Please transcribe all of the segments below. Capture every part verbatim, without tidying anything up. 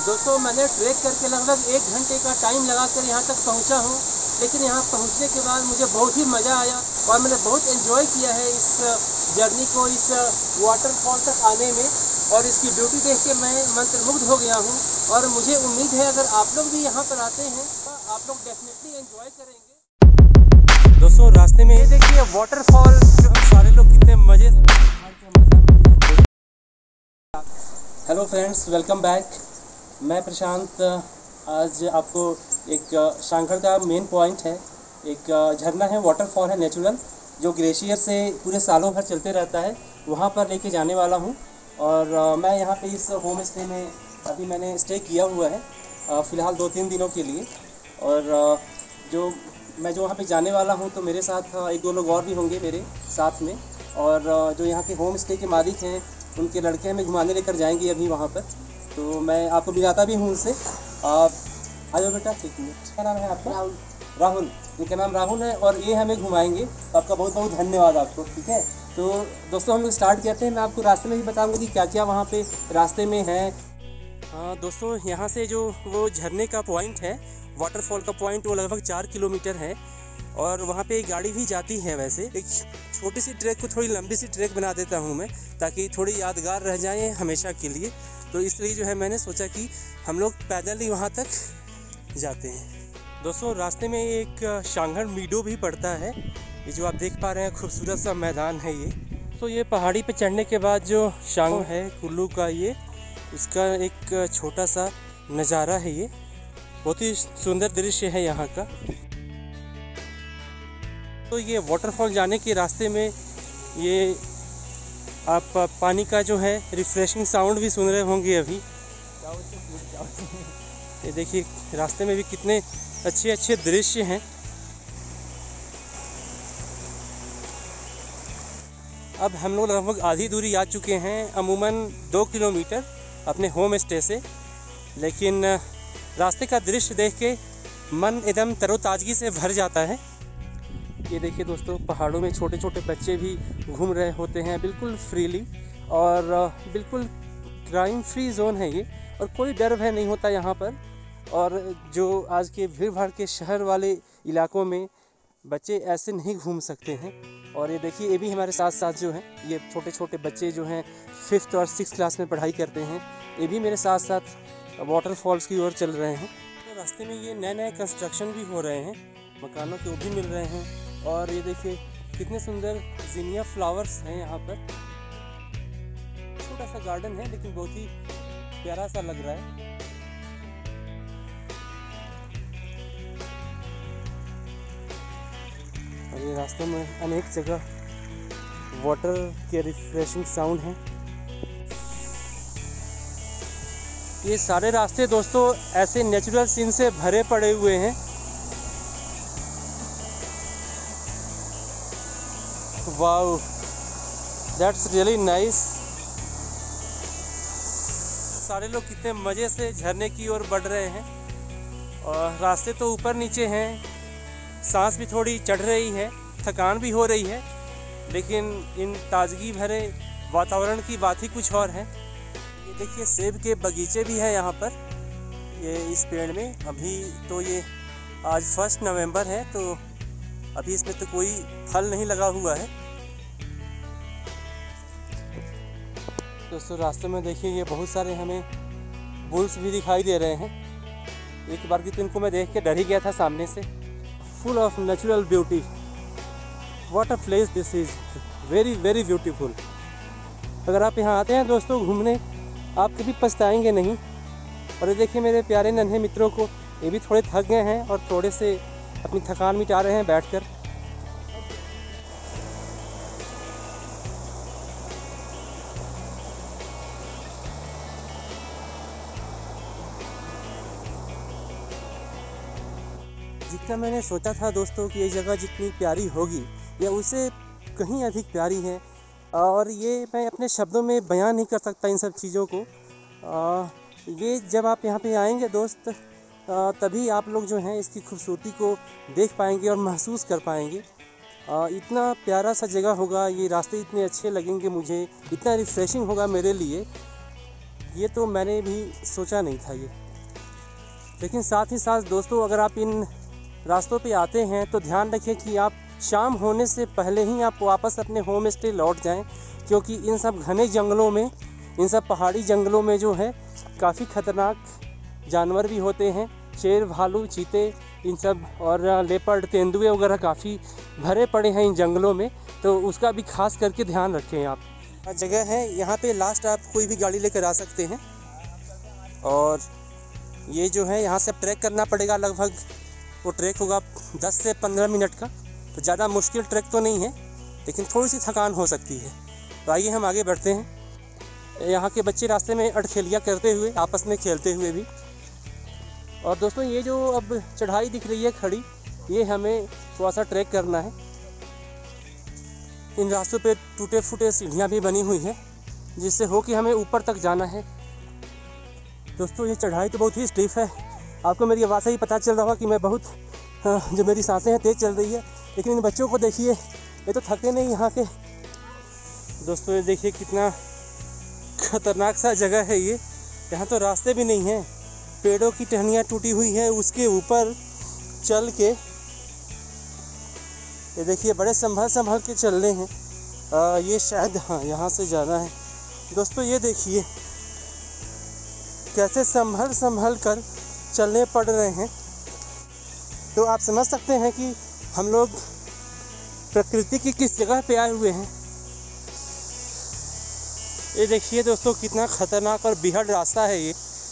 दोस्तों मैंने ट्रैक करके लगभग एक घंटे का टाइम लगा कर यहाँ तक पहुँचा हूँ, लेकिन यहाँ पहुँचने के बाद मुझे बहुत ही मज़ा आया और मैंने बहुत एंजॉय किया है इस जर्नी को, इस वाटरफॉल तक आने में। और इसकी ब्यूटी देख के मैं मंत्रमुग्ध हो गया हूँ और मुझे उम्मीद है अगर आप लोग भी यहाँ पर आते हैं तो आप लोग डेफिनेटली एंजॉय करेंगे। दोस्तों रास्ते में ये देखिए वाटरफॉल, सारे लोग कितने मज़े। Hello friends, welcome back. मैं प्रशांत आज आपको एक शांघड़ का मेन पॉइंट है, एक झरना है, वाटरफॉल है नेचुरल, जो ग्लेशियर से पूरे सालों भर चलते रहता है, वहाँ पर लेके जाने वाला हूँ। और मैं यहाँ पे इस होम स्टे में अभी मैंने स्टे किया हुआ है फ़िलहाल दो तीन दिनों के लिए। और जो मैं जो वहाँ पे जाने वाला हूँ तो मेरे साथ एक दो लोग और भी होंगे मेरे साथ में। और जो यहाँ के होम स्टे के मालिक हैं उनके लड़के हमें घुमाने लेकर जाएंगे अभी वहाँ पर, तो मैं आपको मिलाता भी हूँ उनसे। आप आ जाओ बेटा, ठीक है। क्या नाम है आपका? राहुल। राहुल, इनका नाम राहुल है और ये हमें घुमाएंगे, तो आपका बहुत बहुत धन्यवाद आपको। ठीक है, तो दोस्तों हम लोग स्टार्ट करते हैं। मैं आपको रास्ते में भी बताऊंगा कि क्या क्या वहाँ पे रास्ते में है। हाँ दोस्तों, यहाँ से जो वो झरने का पॉइंट है, वाटरफॉल का पॉइंट, वो लगभग चार किलोमीटर है और वहाँ पे एक गाड़ी भी जाती है। वैसे एक छोटी सी ट्रैक को थोड़ी लंबी सी ट्रैक बना देता हूँ मैं, ताकि थोड़ी यादगार रह जाए हमेशा के लिए। तो इसलिए जो है मैंने सोचा कि हम लोग पैदल ही वहाँ तक जाते हैं। दोस्तों रास्ते में एक शांघड़ मीडो भी पड़ता है, ये जो आप देख पा रहे हैं खूबसूरत सा मैदान है ये। तो ये पहाड़ी पे चढ़ने के बाद जो शांघड़ है कुल्लू का, ये उसका एक छोटा सा नज़ारा है, ये बहुत ही सुंदर दृश्य है यहाँ का। तो ये वाटरफॉल जाने के रास्ते में ये आप पानी का जो है रिफ्रेशिंग साउंड भी सुन रहे होंगे अभी। ये देखिए रास्ते में भी कितने अच्छे अच्छे दृश्य हैं। अब हम लोग लगभग आधी दूरी आ चुके हैं, अमूमन दो किलोमीटर अपने होम स्टे से, लेकिन रास्ते का दृश्य देख के मन एकदम तरोताज़गी से भर जाता है। ये देखिए दोस्तों, पहाड़ों में छोटे छोटे बच्चे भी घूम रहे होते हैं बिल्कुल फ्रीली, और बिल्कुल क्राइम फ्री जोन है ये, और कोई डर भय नहीं होता यहाँ पर। और जो आज के भीड़ भाड़ के शहर वाले इलाकों में बच्चे ऐसे नहीं घूम सकते हैं। और ये देखिए, ये भी हमारे साथ साथ जो हैं, ये छोटे छोटे बच्चे जो हैं फिफ्थ और सिक्स क्लास में पढ़ाई करते हैं, ये भी मेरे साथ साथ वाटरफॉल्स की ओर चल रहे हैं। तो रास्ते में ये नए नए कंस्ट्रक्शन भी हो रहे हैं, मकानों के वो भी मिल रहे हैं। और ये देखिए कितने सुंदर जिनिया फ्लावर्स हैं यहाँ पर। छोटा सा गार्डन है लेकिन बहुत ही प्यारा सा लग रहा है। और ये रास्ते में अनेक जगह वाटर के रिफ्रेशिंग साउंड हैं। ये सारे रास्ते दोस्तों ऐसे नेचुरल सीन से भरे पड़े हुए हैं। Wow, that's really nice. सारे लोग कितने मज़े से झरने की ओर बढ़ रहे हैं। और रास्ते तो ऊपर नीचे हैं, सांस भी थोड़ी चढ़ रही है, थकान भी हो रही है, लेकिन इन ताजगी भरे वातावरण की बात ही कुछ और है। ये देखिए सेब के बगीचे भी हैं यहाँ पर, ये इस पेड़ में। अभी तो ये आज फर्स्ट नवंबर है, तो अभी इसमें तो कोई फल नहीं लगा हुआ है। दोस्तों रास्ते में देखिए ये बहुत सारे हमें बुल्स भी दिखाई दे रहे हैं। एक बार की तो इनको मैं देख के डर ही गया था सामने से। Full of natural beauty, what a place this is, very very beautiful. अगर आप यहाँ आते हैं दोस्तों घूमने, आप कभी पछताएंगे नहीं। और ये देखिए मेरे प्यारे नन्हे मित्रों को, ये भी थोड़े थक गए हैं और थोड़े से अपनी थकान मिटा रहे हैं बैठकर। जितना मैंने सोचा था दोस्तों कि ये जगह जितनी प्यारी होगी, या उससे कहीं अधिक प्यारी है। और ये मैं अपने शब्दों में बयान नहीं कर सकता इन सब चीज़ों को। आ, ये जब आप यहाँ पे आएंगे दोस्त, आ, तभी आप लोग जो हैं इसकी खूबसूरती को देख पाएंगे और महसूस कर पाएंगे। आ, इतना प्यारा सा जगह होगा, ये रास्ते इतने अच्छे लगेंगे मुझे, इतना रिफ्रेशिंग होगा मेरे लिए ये तो मैंने भी सोचा नहीं था ये। लेकिन साथ ही साथ दोस्तों, अगर आप इन रास्तों पे आते हैं तो ध्यान रखें कि आप शाम होने से पहले ही आप वापस अपने होम स्टे लौट जाएं, क्योंकि इन सब घने जंगलों में, इन सब पहाड़ी जंगलों में जो है काफ़ी ख़तरनाक जानवर भी होते हैं। शेर, भालू, चीते, इन सब, और लेपर्ड, तेंदुए वगैरह काफ़ी भरे पड़े हैं इन जंगलों में, तो उसका भी खास करके ध्यान रखें आप। जगह है यहाँ पे लास्ट, आप कोई भी गाड़ी लेकर आ सकते हैं। और ये जो है यहाँ से ट्रैक करना पड़ेगा, लगभग वो ट्रैक होगा दस से पंद्रह मिनट का। तो ज़्यादा मुश्किल ट्रैक तो नहीं है, लेकिन थोड़ी सी थकान हो सकती है। तो आइए हम आगे बढ़ते हैं। यहाँ के बच्चे रास्ते में अटखेलियाँ करते हुए, आपस में खेलते हुए भी। और दोस्तों, ये जो अब चढ़ाई दिख रही है खड़ी, ये हमें थोड़ा सा ट्रैक करना है। इन रास्तों पे टूटे फूटे सीढ़ियाँ भी बनी हुई हैं, जिससे हो कि हमें ऊपर तक जाना है। दोस्तों, ये चढ़ाई तो बहुत ही स्टीफ है। आपको मेरी आवाज़ से ही पता चल रहा होगा कि मैं बहुत, जो मेरी सांसें हैं तेज़ चल रही है। लेकिन इन बच्चों को देखिए, ये तो थकते नहीं यहाँ के। दोस्तों, ये देखिए कितना खतरनाक सा जगह है ये। यहाँ तो रास्ते भी नहीं हैं, पेड़ों की टहनियाँ टूटी हुई है, उसके ऊपर चल के ये देखिए बड़े संभल संभल के चल रहे हैं। आ, ये शायद, हाँ, यहाँ से जाना है। दोस्तों, ये देखिए कैसे संभल संभल कर चलने पड़ रहे हैं। तो आप समझ सकते हैं कि हम लोग प्रकृति की किस जगह पे आए हुए हैं। ये देखिए दोस्तों, कितना खतरनाक और बेहद रास्ता है ये।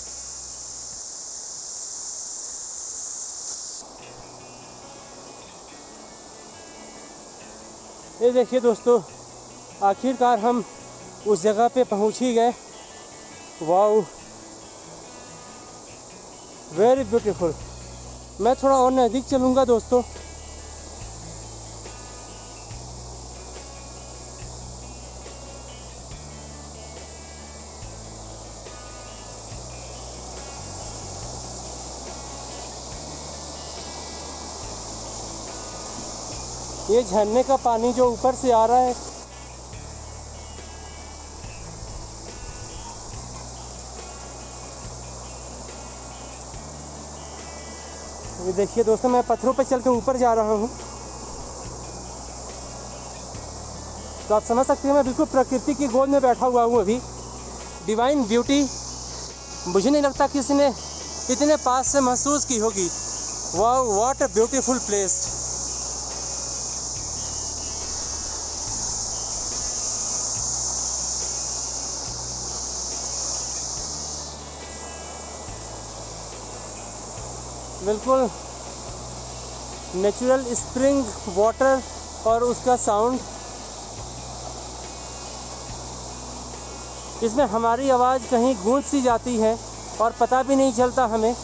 ये देखिए दोस्तों, आखिरकार हम उस जगह पे पहुंच ही गए। Wow, very beautiful. मैं थोड़ा और नज़दीक चलूँगा दोस्तों। ये झरने का पानी जो ऊपर से आ रहा है, ये देखिए दोस्तों, मैं पत्थरों पर चल के ऊपर जा रहा हूँ। तो आप समझ सकते हैं मैं बिल्कुल प्रकृति की गोद में बैठा हुआ हूँ अभी। डिवाइन ब्यूटी मुझे नहीं लगता किसी ने इतने पास से महसूस की होगी। Wow, what a beautiful place. बिल्कुल नेचुरल स्प्रिंग वाटर और उसका साउंड, इसमें हमारी आवाज़ कहीं गूंज सी जाती है और पता भी नहीं चलता हमें।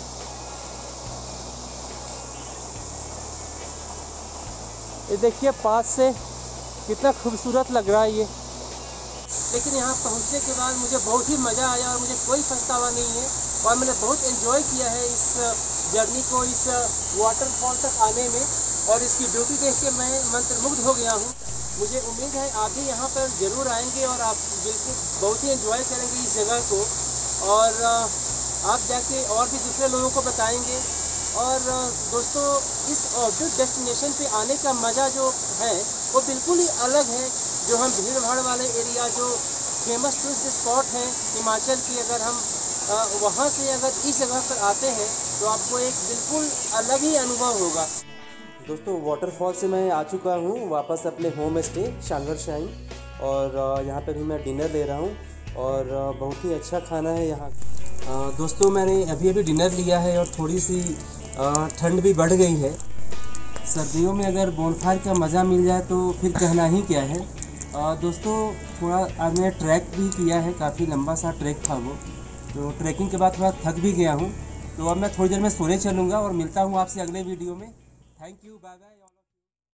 ये देखिए पास से कितना खूबसूरत लग रहा है ये। लेकिन यहाँ पहुँचने के बाद मुझे बहुत ही मज़ा आया और मुझे कोई पछतावा नहीं है, और मैंने बहुत एंजॉय किया है इस जर्नी को, इस वाटरफॉल तक आने में। और इसकी ब्यूटी देख के मैं मंत्रमुग्ध हो गया हूँ। मुझे उम्मीद है आप भी यहाँ पर ज़रूर आएंगे और आप बिल्कुल बहुत ही एंजॉय करेंगे इस जगह को, और आप जाके और भी दूसरे लोगों को बताएंगे। और दोस्तों, इस ऑब्जेक्ट डेस्टिनेशन पे आने का मज़ा जो है वो बिल्कुल ही अलग है। जो हम भीड़ भाड़ वाले एरिया, जो फेमस टूरिस्ट स्पॉट हैं हिमाचल की, अगर हम वहाँ से अगर इस जगह पर आते हैं तो आपको एक बिल्कुल अलग ही अनुभव होगा। दोस्तों, वाटरफॉल से मैं आ चुका हूँ वापस अपने होम स्टे शांघर शाइन, और यहाँ पर भी मैं डिनर ले रहा हूँ, और बहुत ही अच्छा खाना है यहाँ। दोस्तों, मैंने अभी अभी डिनर लिया है और थोड़ी सी ठंड भी बढ़ गई है। सर्दियों में अगर बोनफायर का मज़ा मिल जाए तो फिर कहना ही क्या है। दोस्तों, थोड़ा आज मैंने ट्रैक भी किया है, काफ़ी लंबा सा ट्रैक था वो। तो ट्रैकिंग के बाद थोड़ा थक भी गया हूँ। तो अब मैं थोड़ी देर में सोने चलूँगा और मिलता हूँ आपसे अगले वीडियो में। Thank you, bye bye.